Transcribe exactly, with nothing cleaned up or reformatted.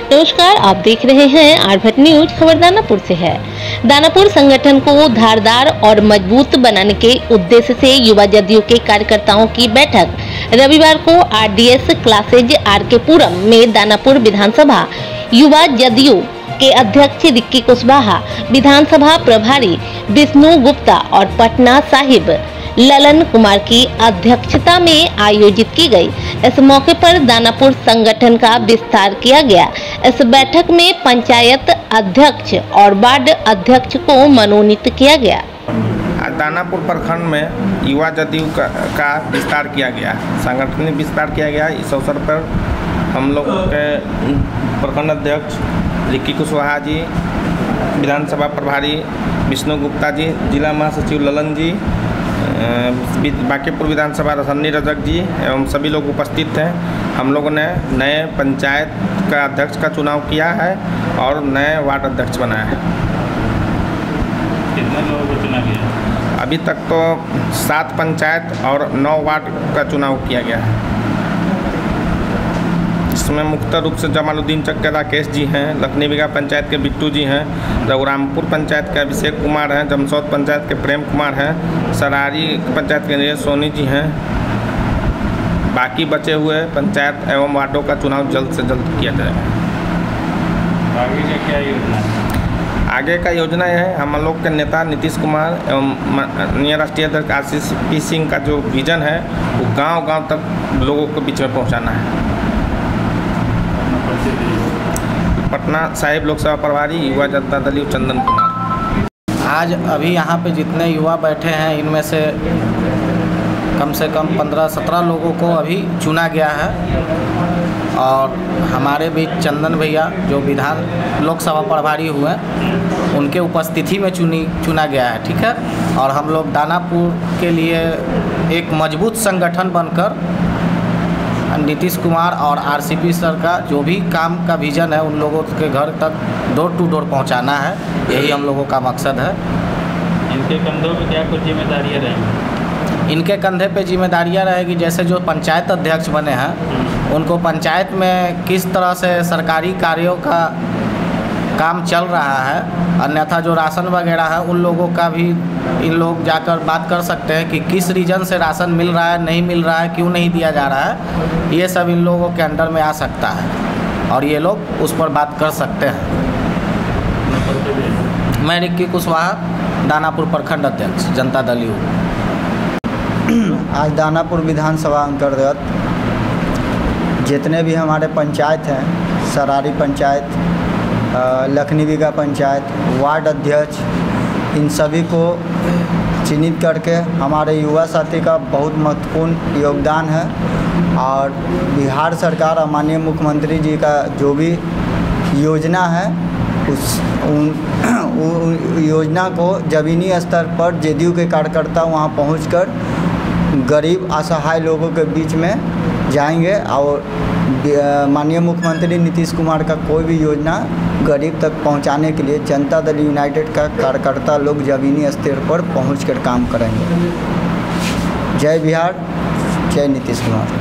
नमस्कार, आप देख रहे हैं आरभट न्यूज। खबर दानापुर से है। दानापुर संगठन को धारदार और मजबूत बनाने के उद्देश्य से युवा जदयू के कार्यकर्ताओं की बैठक रविवार को आरडीएस क्लासेज आर के पुरम में दानापुर विधानसभा युवा जदयू के अध्यक्ष रिक्की कुशवाहा, विधानसभा प्रभारी विष्णु गुप्ता और पटना साहिब ललन कुमार की अध्यक्षता में आयोजित की गई। इस मौके पर दानापुर संगठन का विस्तार किया गया। इस बैठक में पंचायत अध्यक्ष और वार्ड अध्यक्ष को मनोनीत किया गया। दानापुर प्रखंड में युवा जदयू का, का विस्तार किया गया, सांगठनिक विस्तार किया गया। इस अवसर पर हम लोग के प्रखंड अध्यक्ष रिक्की कुशवाहा जी, विधानसभा प्रभारी विष्णु गुप्ता जी, जिला महासचिव ललन जी, बांकीपुर विधानसभा रसन्नी रजक जी एवं सभी लोग उपस्थित थे। हम लोगों ने नए पंचायत का अध्यक्ष का चुनाव किया है और नए वार्ड अध्यक्ष बनाया है। कितने लोगों को चुना गया? अभी तक तो सात पंचायत और नौ वार्ड का चुनाव किया गया है। इसमें मुख्य रूप से जमालुद्दीन चक के राकेश जी हैं, लखनी बिगा पंचायत के बिट्टू जी हैं, रघुरामपुर पंचायत के अभिषेक कुमार हैं, जमसौद पंचायत के प्रेम कुमार हैं, सरारी पंचायत के नीरज सोनी जी हैं। बाकी बचे हुए पंचायत एवं वार्डों का चुनाव जल्द से जल्द किया जाएगा। आगे का क्या योजना है? आगे का योजना है, हम लोग के नेता नीतीश कुमार एवं माननीय राष्ट्रीय अध्यक्ष आशीष पी सिंह का जो विजन है वो गांव गांव तक लोगों के बीच में पहुंचाना है। पटना साहिब लोकसभा प्रभारी युवा जनता दल चंदन कुमार। आज अभी यहाँ पे जितने युवा बैठे हैं इनमें से कम से कम पंद्रह सत्रह लोगों को अभी चुना गया है और हमारे बीच चंदन भैया जो विधान लोकसभा प्रभारी हुए उनके उपस्थिति में चुनी चुना गया है। ठीक है, और हम लोग दानापुर के लिए एक मजबूत संगठन बनकर नीतीश कुमार और आरसीपी सर का जो भी काम का विजन है उन लोगों के घर तक डोर टू डोर पहुंचाना है, यही हम लोगों का मकसद है। इनके कंधों पे क्या कुछ जिम्मेदारियां रहेंगी? इनके कंधे पे जिम्मेदारियां रहेगी, जैसे जो पंचायत अध्यक्ष बने हैं उनको पंचायत में किस तरह से सरकारी कार्यों का काम चल रहा है, अन्यथा जो राशन वगैरह है उन लोगों का भी इन लोग जाकर बात कर सकते हैं कि किस रीजन से राशन मिल रहा है, नहीं मिल रहा है, क्यों नहीं दिया जा रहा है। ये सब इन लोगों के अंडर में आ सकता है और ये लोग उस पर बात कर सकते हैं। मैं रिक्की कुशवाहा, दानापुर प्रखंड अध्यक्ष जनता दल यू। आज दानापुर विधानसभा अंतर्गत जितने भी हमारे पंचायत हैं, सरारी पंचायत, लखनी बिगा पंचायत, वार्ड अध्यक्ष, इन सभी को चिन्हित करके हमारे युवा साथी का बहुत महत्वपूर्ण योगदान है और बिहार सरकार और माननीय मुख्यमंत्री जी का जो भी योजना है उस उन, उन योजना को ज़मीनी स्तर पर जेडीयू के कार्यकर्ता वहां पहुंचकर गरीब असहाय लोगों के बीच में जाएंगे और माननीय मुख्यमंत्री नीतीश कुमार का कोई भी योजना गरीब तक पहुंचाने के लिए जनता दल यूनाइटेड का कार्यकर्ता लोग ज़मीनी स्तर पर पहुंचकर काम करेंगे। जय बिहार, जय नीतीश कुमार।